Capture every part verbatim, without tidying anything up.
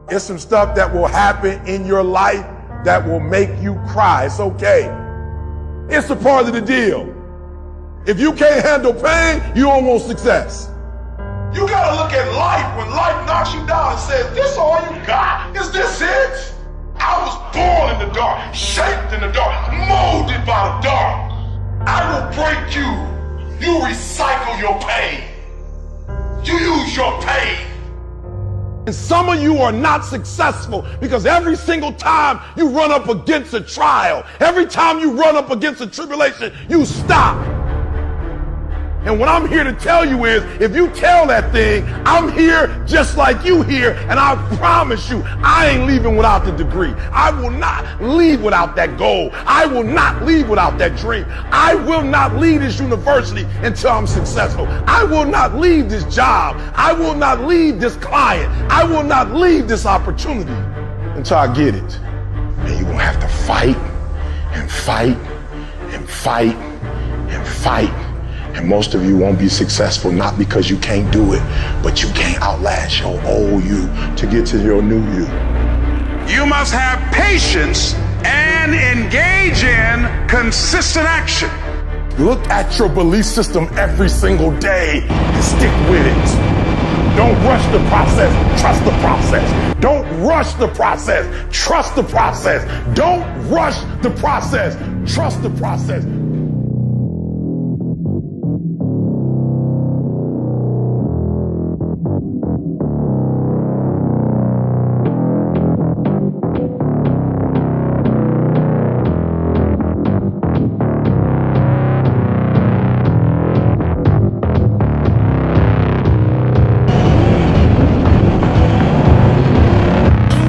It's some stuff that will happen in your life that will make you cry. It's okay. It's a part of the deal. If you can't handle pain, you don't want success. You gotta look at life when life knocks you down and says, this all you got? Is this it? I was born in the dark, shaped in the dark, molded by the dark. I will break you. You recycle your pain. You use your pain. And some of you are not successful because every single time you run up against a trial, every time you run up against a tribulation, you stop. And what I'm here to tell you is, if you tell that thing, I'm here just like you here, and I promise you, I ain't leaving without the degree. I will not leave without that goal. I will not leave without that dream. I will not leave this university until I'm successful. I will not leave this job. I will not leave this client. I will not leave this opportunity until I get it. And you're gonna have to fight and fight and fight and fight. And most of you won't be successful, not because you can't do it, but you can't outlast your old you to get to your new you. You must have patience and engage in consistent action. Look at your belief system every single day and stick with it. Don't rush the process, trust the process. Don't rush the process, trust the process. Don't rush the process, trust the process.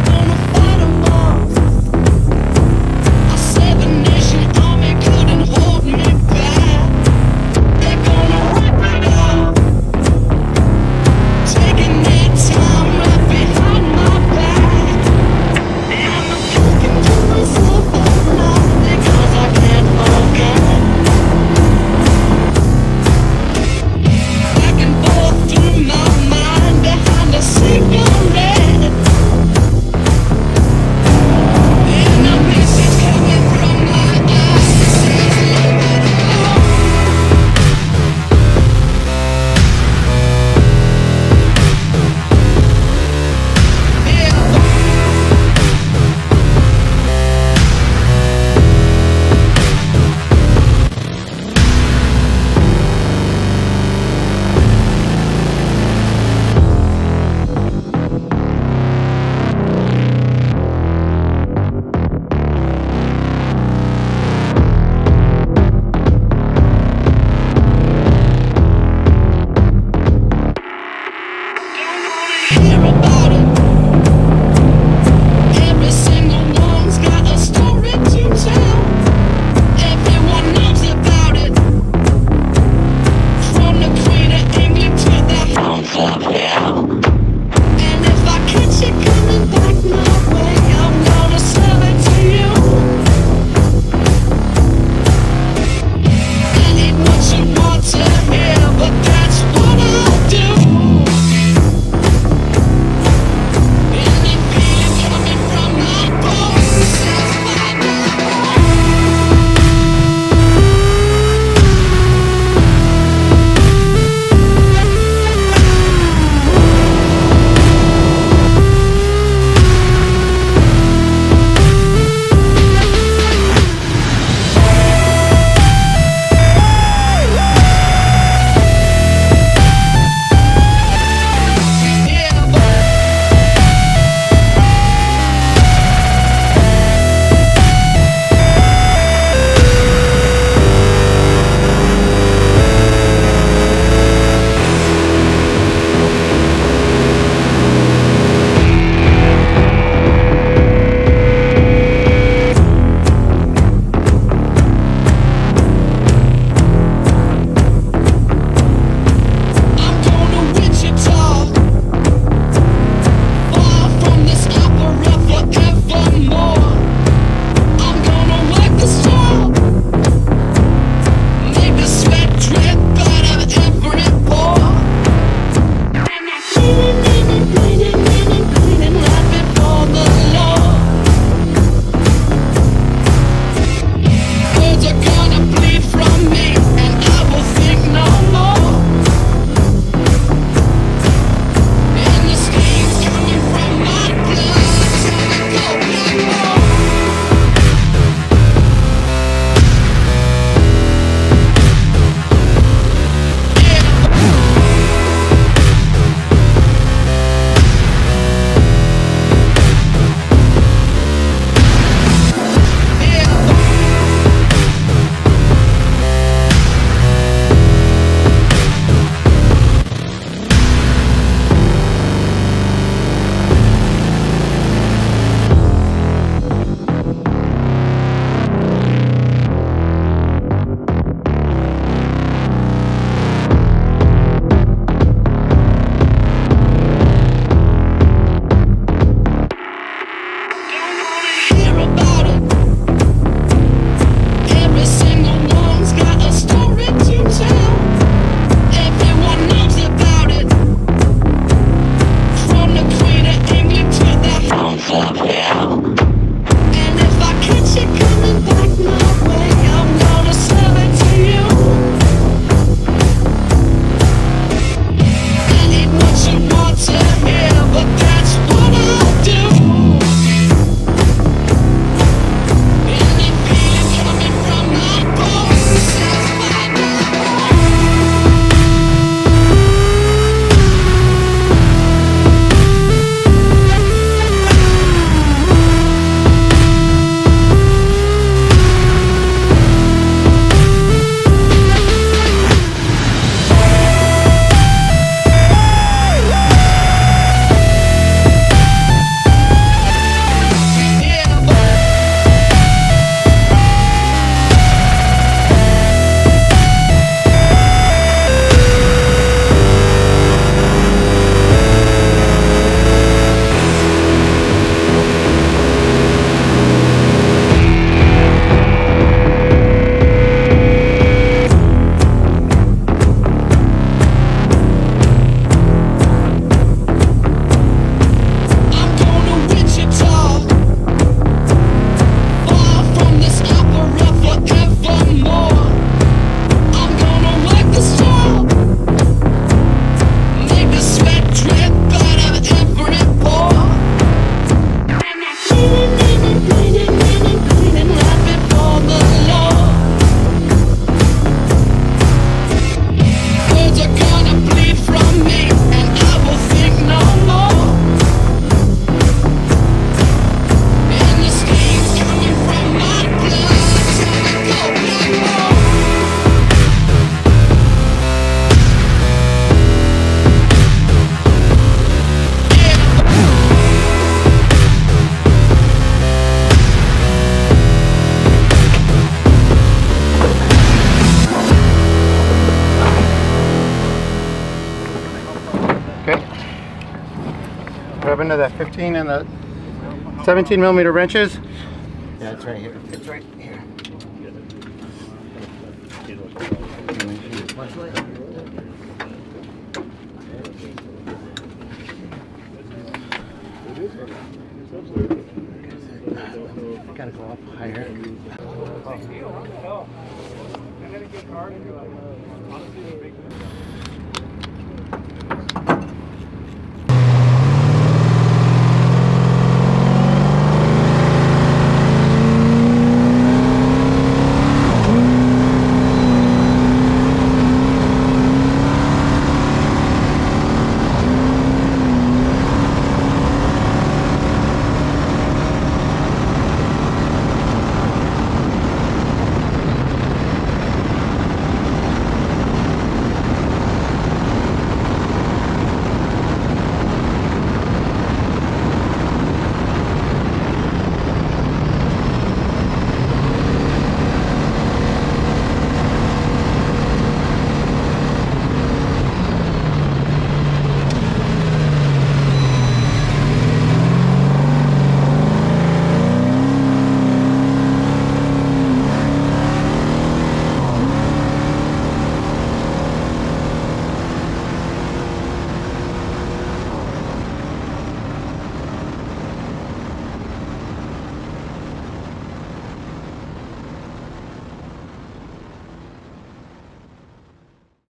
Hold into the fifteen and the seventeen millimeter wrenches. Yeah, it's right here. It's right here. Gotta go up higher.